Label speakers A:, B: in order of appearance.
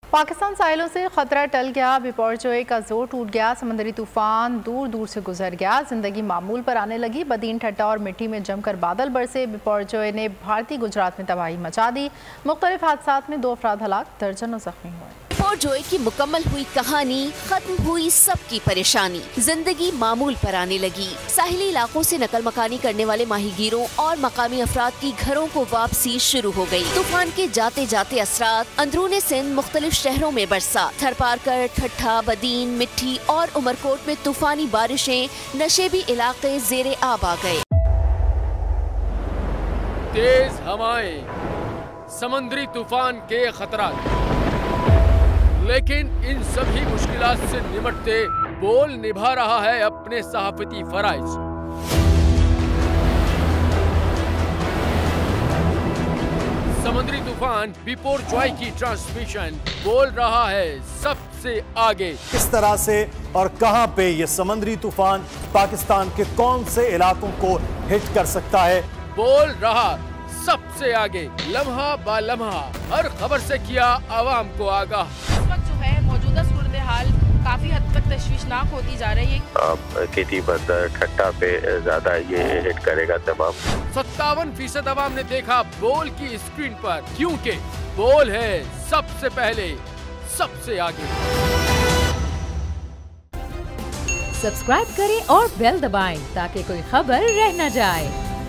A: पाकिस्तान साहिलों से खतरा टल गया। बिपरजॉय का जोर टूट गया। समंदरी तूफान दूर दूर से गुजर गया। जिंदगी मामूल पर आने लगी। बदीन, ठट्टा और मिट्टी में जमकर बादल बरसे। बिपरजॉय ने भारतीय गुजरात में तबाही मचा दी। मुख्तलिफ हादसात में 2 अफराद हलाक, दर्जनों जख्मी हुए।
B: बिपरजॉय की मुकम्मल हुई कहानी, खत्म हुई सबकी परेशानी। जिंदगी मामूल पर आने लगी। साहिली इलाकों से नकल मकानी करने वाले माहीगीरों और मकामी अफराद की घरों को वापसी शुरू हो गई। तूफान के जाते जाते असरात अंदरूने सिंध मुख्तलिफ शहरों में बरसा। थरपारकर, ठट्ठा, बदीन, मिट्टी और उमरकोट में तूफानी बारिशें, नशेबी इलाके जेरे आब आ गए।
C: तेज हवाएं, समुद्री तूफान के खतरा, लेकिन इन सभी मुश्किलात से निपटते बोल निभा रहा है अपने सहाफती फराइज। समुद्री तूफान बिपरजॉय की ट्रांसमिशन बोल रहा है सबसे आगे।
D: किस तरह से और कहां पे ये समुद्री तूफान पाकिस्तान के कौन से इलाकों को हिट कर सकता है,
C: बोल रहा सबसे आगे। लम्हा बा लम्हा हर खबर से किया आवाम को आगाह।
E: इस वक्त जो है मौजूदा सूरत हाल काफी हद तक तशवीशनाक होती जा रही है।
F: खेती बंदर, ठट्टा पे ज्यादा ये हिट करेगा तमाम।
C: 57% आवाम ने देखा बोल की स्क्रीन पर, क्योंकि बोल है सबसे पहले, सबसे आगे।
G: सब्सक्राइब करें और बेल दबाएं ताकि कोई खबर रह न जाए।